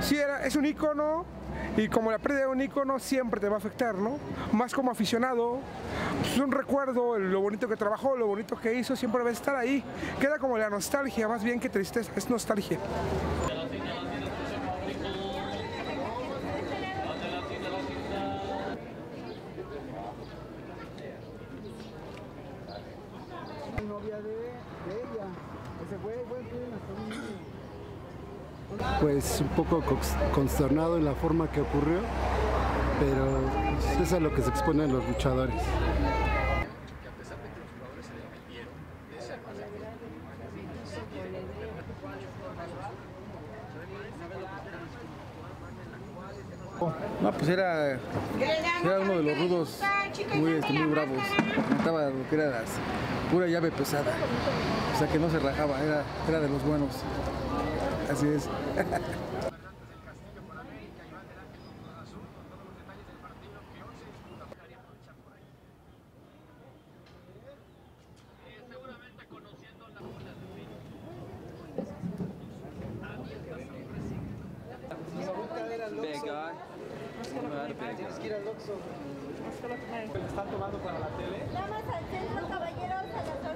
Sí, es un ícono y como la pérdida de un ícono siempre te va a afectar, ¿no? Más como aficionado, es un recuerdo, lo bonito que trabajó, lo bonito que hizo, siempre va a estar ahí. Queda como la nostalgia, más bien que tristeza, es nostalgia. Novia de ella, ese güey tiene hasta un niño. Pues un poco consternado en la forma que ocurrió, pero pues, eso es a lo que se exponen los luchadores. No, pues era uno de los rudos muy bravos. Montaba lo que era pura llave pesada. O sea que no se rajaba, era de los buenos. Así es. Big guy. Tienes que ir al Oxxo. ¿Están tomando para la tele? Vamos al centro, caballeros, a las